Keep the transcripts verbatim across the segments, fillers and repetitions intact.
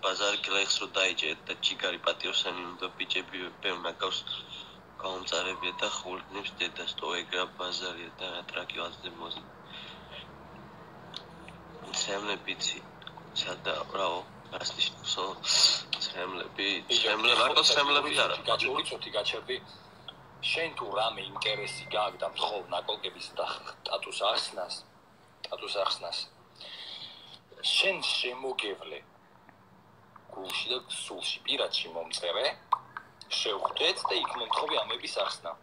ბაზარი გლეხს რო დაიჭერეთ და ჯიგარი პატიოსანი უნდა ბიჭები ბევრ ნაკავს გაუმწარებია და ხურდნებს დედას თო ეგრა ბაზარია და ტრაკი ვაზზე მოზე ცემლებიცი სადა რაო ასნიშნო ცემლები ცემლები მარტო ცემლები არა გაჩვი ცოტი გაჩერდი შენ თუ რამე ინტერესი გააგდა მხოლოდ ნაკოლკების და სტატუს ახსნას სტატუს ახსნას შენ შემოგევლე გულში და სულში პირადში მომწერე შევხვდეთ და იქ მომთხოვი ამების ახსნა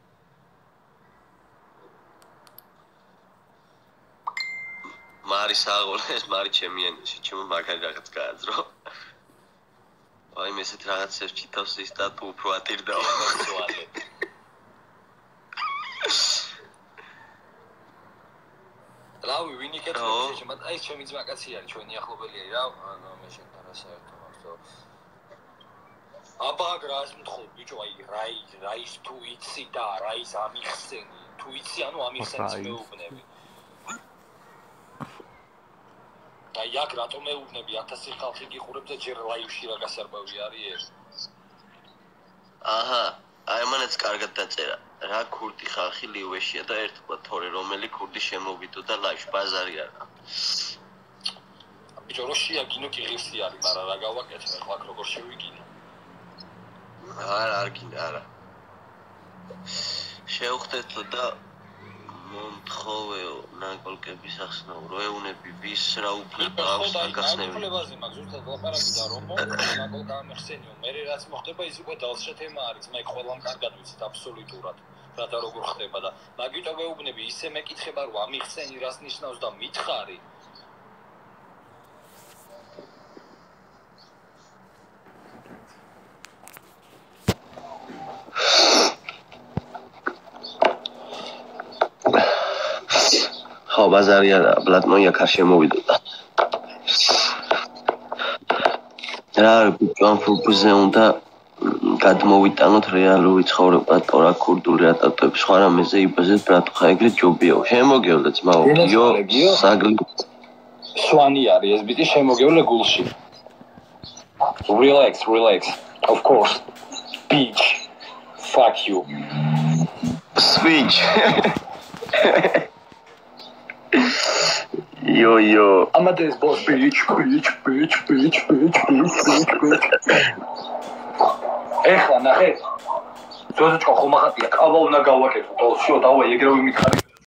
მარის აღოლეს მარი ჩემიანში ჩემო მაგარი რაღაც გააძრო აი მე ესეთ რაღაცებს ჩითავს ის სტატუ უფრო ატირდა ზოალე რავი ვინ იქეთო შეჭმად აი ჩემი ძმაკაცი არის ჩვენი ახლობელი რა ანუ მე შენთან რა საერთო მაქვს აბა გრას მთხოვ ბიჭო აი რაი რაის თუ იცი და რაის ამიხსენი თუ იცი ანუ ამიხსენს მეუბნები აი აქ რატომ მეუბნები ათასი ხალხი გიხურებს და ჯერ ლაივში რა გასარბავი არის აჰა აი მანაც კარგად დაწერა რა ქურდი ხალხი ლივეშია და ერთგვარ თორე რომელი ქურდი შემოვიდო და ლაივში ბაზარი არა ბიჭო როშია გინო კი ღირსი არის მაგრამ რა გავაკეთე ხო აქ როგორ შევიგინო არა არ გინდა არა შევხვდეთო და მომთხოვეო ნაკოლკების ახსნაო რო ეუნები ვის რა უფლება აქვს გასნევი უფლებაზე მაგ ზუსტად ლაპარაკი და რომ ნაკოლკა ამიხსენიო მე რაც მოხდება ის უკვე დალშე თემა არის მე ყველამ კარგად ვიცით აბსოლუტურად რა და როგორ ხდება და მაგიტო მეუბნები ისე მეკითხება რომ ამიხსენი რას ნიშნავს და მითხარი ხო ბაზარი არა პლატნოია ხარ შემოვიდოდა რა ბიჭო ფუძე უნდა გადმოვიტანოთ რეალური ცხოვრება ტორა ქურდული ატატოები სხვა რამეზე იბაზეთ ბრატო ხა ეგრე ჯობიაო შემოგევლე ძმაო გიო საგლი სვანი არის ეს ბიტი შემოგევლე გულში relax relax of course bitch fuck you switch yo yo Amadeus boss bitch bitch bitch bitch bitch bitch bitch ეხლა ნახე ზოგადად ხომ ახატია ყავა უნდა გავაკეთო თო შო დავა ეგრევე მითხარი